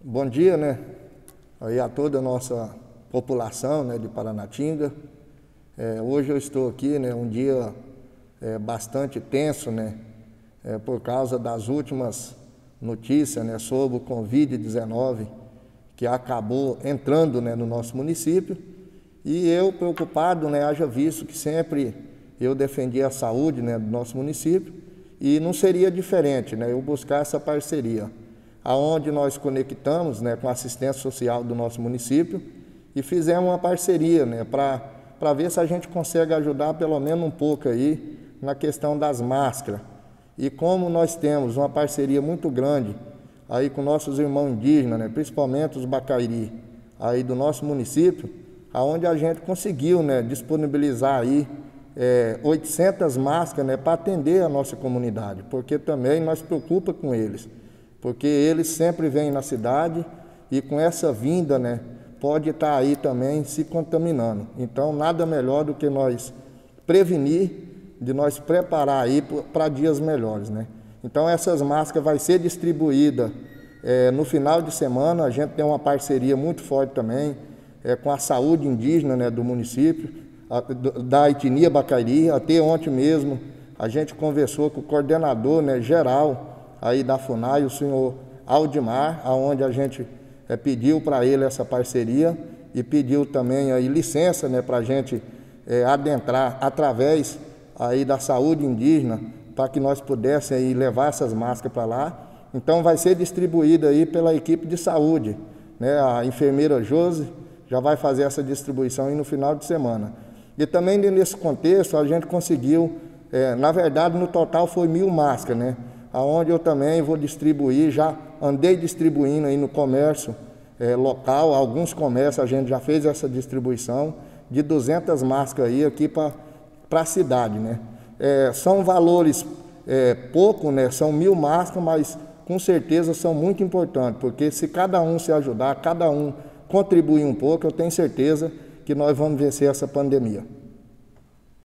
Bom dia, né, aí a toda a nossa população, né, de Paranatinga. Hoje eu estou aqui, né, um dia bastante tenso, né, por causa das últimas notícias, né, sobre o Covid-19 que acabou entrando, né, no nosso município. E eu preocupado, né, haja visto que sempre eu defendi a saúde, né, do nosso município, e não seria diferente, né, eu buscar essa parceria, aonde nós conectamos, né, com a assistência social do nosso município e fizemos uma parceria, né, para ver se a gente consegue ajudar pelo menos um pouco aí na questão das máscaras. E como nós temos uma parceria muito grande aí com nossos irmãos indígenas, né, principalmente os Bacairi, aí do nosso município, aonde a gente conseguiu, né, disponibilizar aí 800 máscaras, né, para atender a nossa comunidade, porque também nós preocupa com eles, porque eles sempre vêm na cidade e com essa vinda, né, pode estar aí também se contaminando. Então, nada melhor do que nós prevenir, de nós preparar aí para dias melhores, né. Então, essas máscaras vai ser distribuída no final de semana. A gente tem uma parceria muito forte também com a saúde indígena, né, do município, da etnia Bacairi. Até ontem mesmo a gente conversou com o coordenador, né, geral aí da FUNAI, o senhor Aldimar, aonde a gente pediu para ele essa parceria e pediu também aí licença, né, para a gente adentrar através aí da saúde indígena, para que nós pudéssemos aí levar essas máscaras para lá. Então vai ser distribuída aí pela equipe de saúde, né, a enfermeira Josi já vai fazer essa distribuição aí no final de semana. E também nesse contexto a gente conseguiu, na verdade no total foi 1000 máscaras, né, aonde eu também vou distribuir, já andei distribuindo aí no comércio local, alguns comércios a gente já fez essa distribuição de 200 máscaras aí aqui para a cidade, né. São valores pouco, né, são 1000 máscaras, mas com certeza são muito importantes, porque se cada um se ajudar, cada um contribuir um pouco, eu tenho certeza que nós vamos vencer essa pandemia.